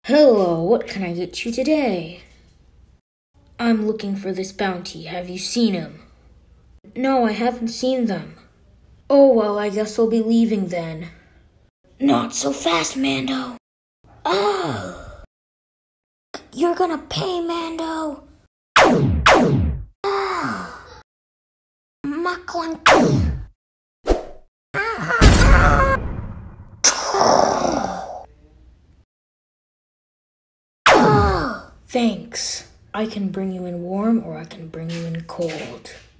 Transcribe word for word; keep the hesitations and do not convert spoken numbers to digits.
Hello, what can I get you today? I'm looking for this bounty. Have you seen him? No, I haven't seen them. Oh, well, I guess I'll be leaving then. Not so fast, Mando. Oh! You're gonna pay, Mando. Oh! Muckling. Thanks. I can bring you in warm or I can bring you in cold.